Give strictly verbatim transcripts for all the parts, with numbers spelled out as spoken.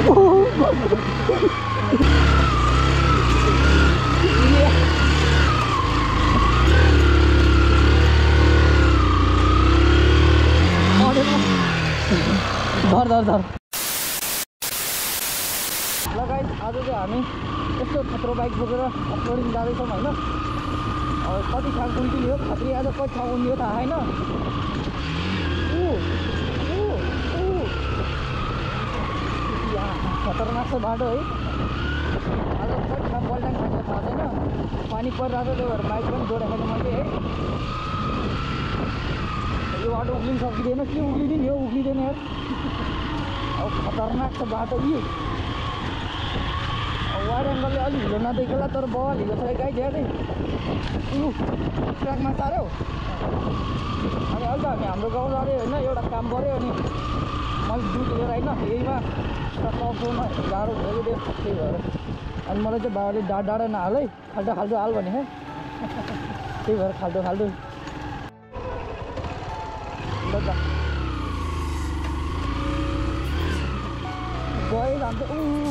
धर धर धर ल गाइस आज चाहिँ हामी यस्तो खतरो बाइक बोकेर अफरोडिङ जाँदैछौँ होइन। कति ठाउँ उल्टियो खत्री आज कति ठाउँ उल्टियो थाहा छैन। खतरनाक छ बाटो है। आज कति ठाउँ पल्टाङ खान्छ थाहा छैन। पानी परिरहेको त्यो भएर बाइक पनि जोडेको छैन मैले है। यो बाटो उक्लिन सकिँदैन के उक्लिँदैन यो उक्लिँदैन यार। अब खतरनाक छ बाटो यी। वाइड एङ्गलले अलिक हिलो नदेखेला तर बल हिलो छ गाई धेरै। ट्र्याकमा सार्यो अनि अहिले त हामी हाम्रो गाउँ जाँदै होइन एउटा काम गऱ्यो अनि मैले दुध लिएर होइन यहीमा टाउकोमा गाह्रो हुन्छ कि त्यही भएर अनि मलाई चाहिँ बाबाले डाँडा डाँडा नहाल है खाल्टो खाल्टो हाल भने त्यही भएर खाल्टो खाल्टो ल त गयो जान्छ।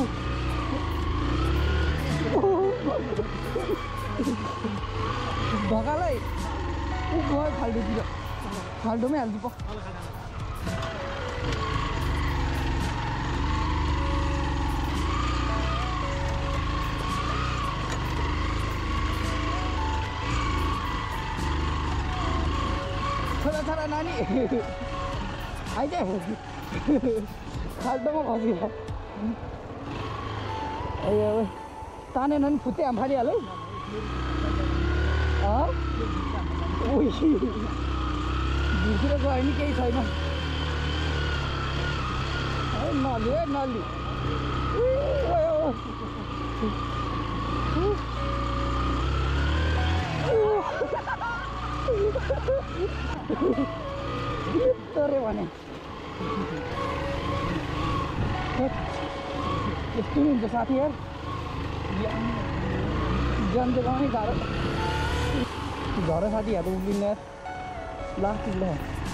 ढकालै ऊ गयो खाल्टोतिर खाल्टोमै हाल्छु प छोरा छोरा नानी आइज खाल्टोमा खसियो ए तानेन नि फुत्ते हाम फालिहाल्यो भित्र गयो नि केही छैन नलियो है नलि तरे भने यस्तो नि हुन्छ साथी यार। ज्यान जगाउने गाह्रो झर साथीहरू उभिने यार लास्ट ल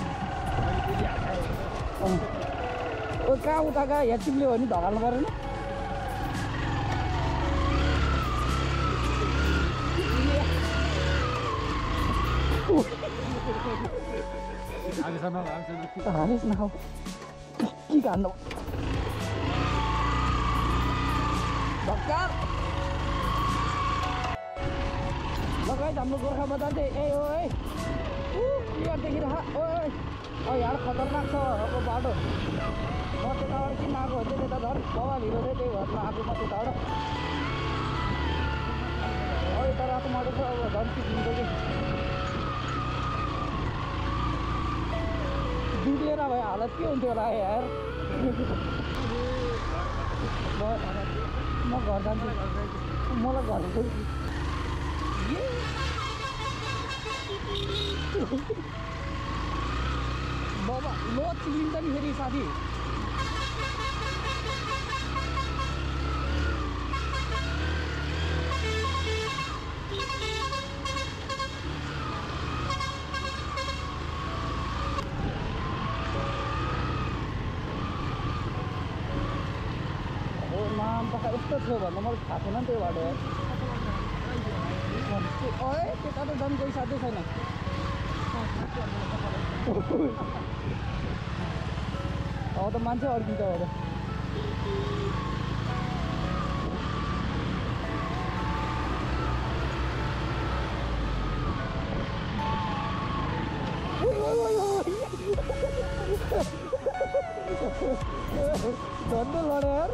ओ कहाँ उता कहाँ हेर टिप्ल्यो भने धगाल्नु परेन। हालिस नखाऊ के कान्नु भक्कार लगाइ हाम्रो गोर्खा बजार चाहिँ ए हो है क्लियर देखिरह ओ यहाँ खतरनाक छ अब बाटो। म त्यताबाट किन आएको हो चाहिँ त्यता झन् बवाल हिरो चाहिँ त्यही भएर आएको म त्यताबाट अब यता रातो माटो छ अब झन् सिक्किन्छ कि दुध लिएर भए हालत के हुन्थ्यो होला यार। म घर जान्छु मलाई घर बाबा लो चिलिन्छ नि फेरि साथी। नाम पक्का यस्तो थियो भन्दा मलाई थाहा छैन नि त्यो बाटो यार। अँ त्यता त झन् कोही साथै छैन। अब त मान्छे अड्किन्छ अब त झन्डो लड्यो यार।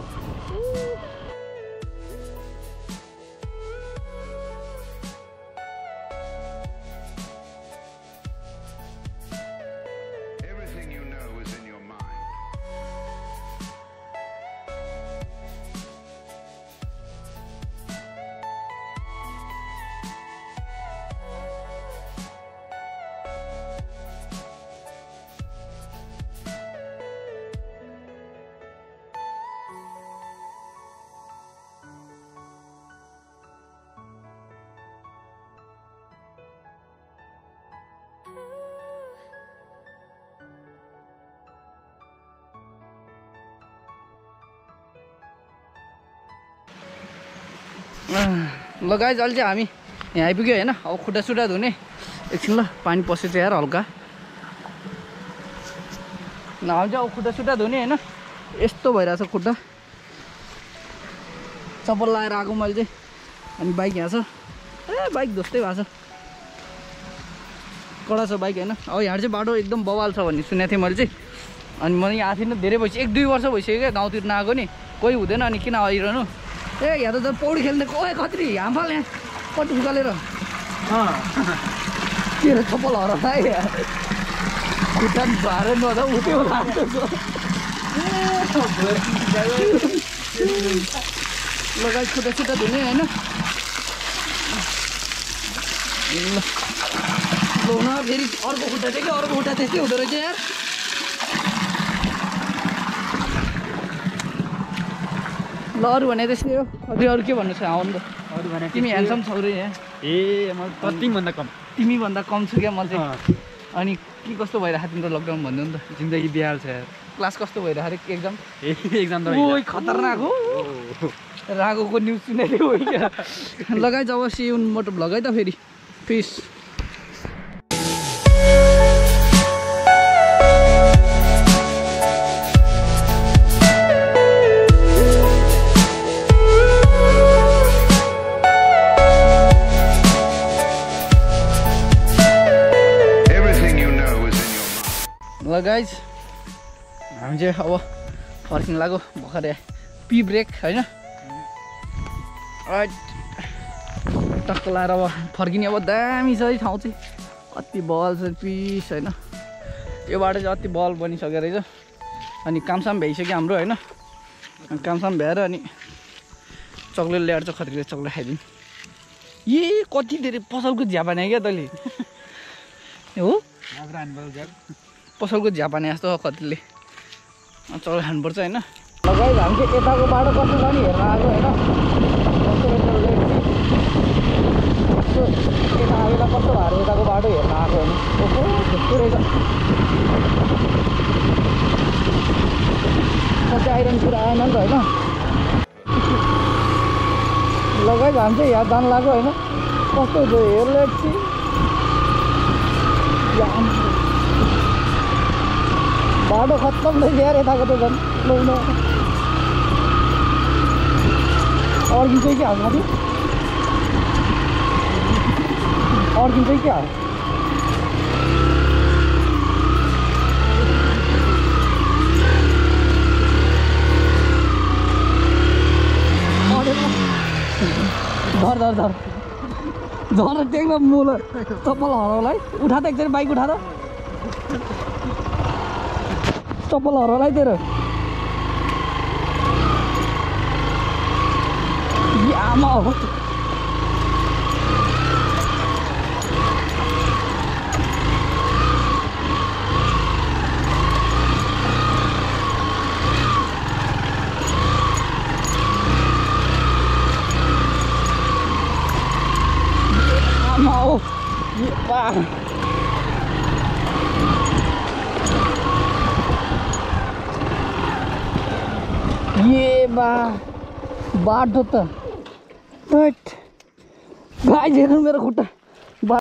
ल गाइज अहिले चाहिँ हामी यहाँ आइपुग्यो होइन। अब खुट्टा सुट्टा धुने एकछिन ल, पानी पसेछ यार हल्का। ल हामी चाहिँ अब खुट्टा सुट्टा धुने होइन। यस्तो भइरहेछ खुट्टा, चप्पल लगाएर आएको मैले चाहिँ। अनि बाइक यहाँ छ, ए बाइक जस्तै भएको छ, कडा छ बाइक होइन। अब यहाँ चाहिँ बाटो एकदम बवाल छ भन्ने सुनेको थिएँ मैले चाहिँ। अनि म यहाँ आएको थिइनँ धेरै भइसक्यो, एक दुई वर्ष भइसक्यो क्या गाउँतिर नआएको नि, कोही हुँदैन। अनि किन आइरहनु, ए यहाँ त पौडी खेल्ने कोही कति हामफाल यहाँ कति उकालेर के अरे चप्पल हरायो खुट्टा भारे नद उठ्यो लाग्छ। लगाइ खुट्टा सुट्टा धुने होइन। ल न फेरि अर्को खुट्टा चाहिँ क्या, अर्को खुट्टा त्यस्तै हुँदो रहेछ यार। ल अरू भने त्यस्तै हो, अझै अरू के भन्नु छ आउनु त। अरू भने तिमी ह्यान्डसम छौ रे यहाँ। ए म तिमीभन्दा कम, तिमीभन्दा कम छु क्या म चाहिँ। अनि के कस्तो भइरहेको तिम्रो लकडाउन भन्नु नि त। जिन्दगी बिहाल छ यार। क्लास कस्तो भइरहेको अरे एक्जाम? ए एक्जाम त ओइ खतरनाक हो, रागोको न्युज सुनेको हो क्या। लगाइ जब सी उन मोटो लगाइ त फेरि फिस। ल गाइज हामी चाहिँ अब फर्किनु लाग्यो भर्खर पी ब्रेक होइन। टक्क लाएर अब फर्किने। अब दामी छ है ठाउँ चाहिँ, अति बल छ पिस होइन। यो बाटो चाहिँ अति बल बनिसक्यो रहेछ। अनि कामसाम भ्याइसक्यो हाम्रो होइन। कामसाम भ्याएर अनि चक्लेट ल्याएर चाहिँ खत्रीले चक्लेट खाइदिउँ। ए कति धेरै पसलको झ्यापा नै क्या तैँले हो, पसलको झ्यापाने जस्तो कतिले चल खानुपर्छ होइन। लगाइ हामी चाहिँ यताको बाटो कस्तो छ नि हेर्न आएको होइन। यता आएर कस्तो भएर यताको बाटो हेर्न आएको होइन। ओहो त्यस्तो रहेछ, सबै आइरहने कुरा आएन नि त होइन। लगाइ हामी चाहिँ यहाँ जानु लाग्यो होइन। कस्तो हुन्छ हेर्नु चाहिँ बाटो खत्तम रहेछ यार यताको त झन्। लौन अर्किन्छ कि हाल माथि अर्किन्छ कि हाल। धर धर धर झर टेक्न मुल चप्पल हराउलाई। उठा त एकचोटि बाइक उठा त, चप्पल हराउलाई तेरो। आमा हो आमा हो ये बा बाटो त गाइस हेर्नु मेरो खुट्टा।